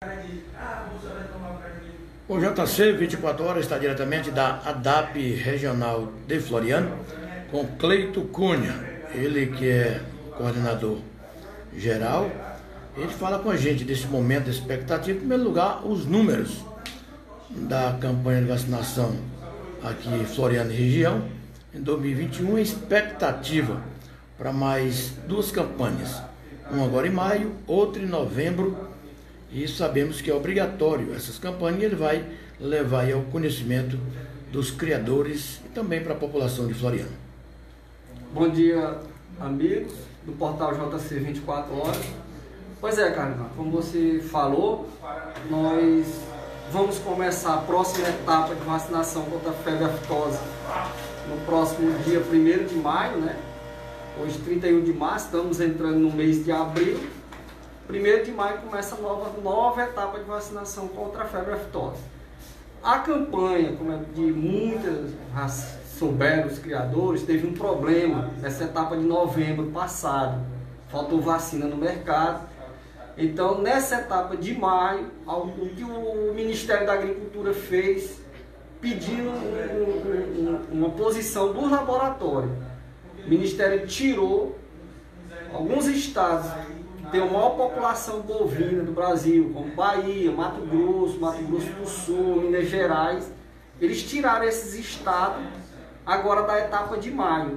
O JC 24 horas está diretamente da ADAP Regional de Floriano com Cleito Cunha, ele que é coordenador geral. Ele fala com a gente desse momento de expectativa. Em primeiro lugar, os números da campanha de vacinação aqui em Floriano e região em 2021, a expectativa para mais duas campanhas, uma agora em maio, outra em novembro, e sabemos que é obrigatório essas campanhas. Ele vai levar aí ao conhecimento dos criadores e também para a população de Floriano. Bom dia, amigos do portal JC 24 horas. Pois é, Carlos, como você falou, nós vamos começar a próxima etapa de vacinação contra a febre aftosa no próximo dia 1º de maio, né? Hoje 31 de março, estamos entrando no mês de abril. 1º de maio começa a nova etapa de vacinação contra a febre aftosa. A campanha, como é de muitas souberam os criadores, teve um problema nessa etapa de novembro passado. Faltou vacina no mercado. Então, nessa etapa de maio, o que o Ministério da Agricultura fez, pedindo uma posição do laboratório. O Ministério tirou alguns estados que têm a maior população bovina do Brasil, como Bahia, Mato Grosso do Sul, Minas Gerais. Eles tiraram esses estados agora da etapa de maio.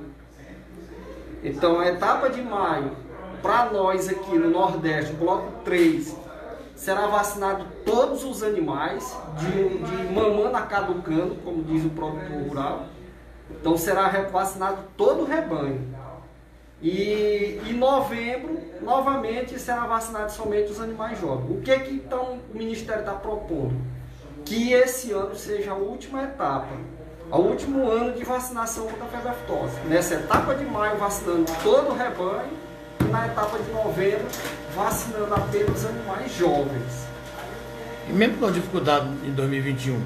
Então, a etapa de maio, para nós aqui no Nordeste, bloco 3, será vacinado todos os animais, de mamando a caducando, como diz o produtor rural. Então será vacinado todo o rebanho. E em novembro, novamente, será vacinado somente os animais jovens. O que então o Ministério está propondo? Que esse ano seja a última etapa, o último ano de vacinação contra a febre aftosa. Nessa etapa de maio, vacinando todo o rebanho, e na etapa de novembro, vacinando apenas os animais jovens. E mesmo com a dificuldade em 2021,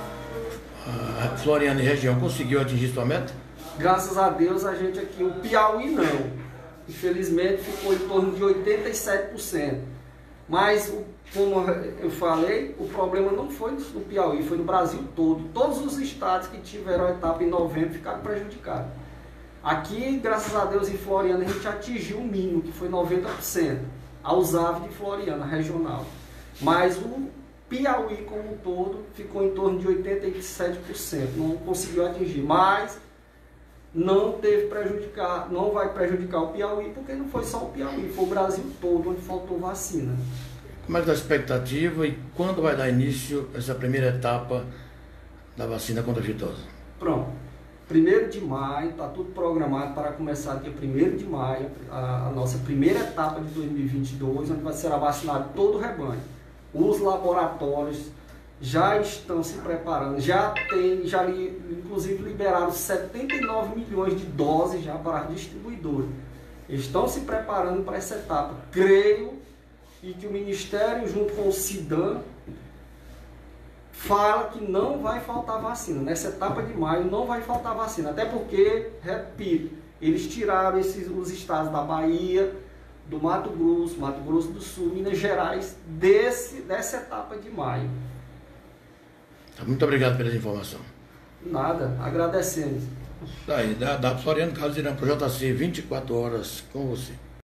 a Floriano e região conseguiu atingir sua meta? Graças a Deus, a gente aqui, o Piauí não. Infelizmente, ficou em torno de 87%. Mas, como eu falei, o problema não foi no Piauí, foi no Brasil todo. Todos os estados que tiveram a etapa em novembro ficaram prejudicados. Aqui, graças a Deus, em Floriano, a gente atingiu o mínimo, que foi 90%, aos aves de Floriano, regional. Mas o Piauí como um todo ficou em torno de 87%, não conseguiu atingir, mas não vai prejudicar o Piauí, porque não foi só o Piauí, foi o Brasil todo onde faltou vacina. Como é que está a expectativa e quando vai dar início essa primeira etapa da vacina contra a aftosa? Pronto, 1º de maio, está tudo programado para começar dia 1º de maio, a nossa primeira etapa de 2022, onde será vacinado todo o rebanho. Os laboratórios já estão se preparando, inclusive liberaram 79 milhões de doses já para as distribuidoras. Estão se preparando para essa etapa. Creio e que o Ministério, junto com o CIDAM, fala que não vai faltar vacina. Nessa etapa de maio não vai faltar vacina. Até porque, repito, eles tiraram os estados da Bahia, do Mato Grosso do Sul, Minas Gerais, dessa etapa de maio. Muito obrigado pela informação. Nada, agradecemos. Daí, da Floriano Carlos Irã, para o JC 24 horas com você.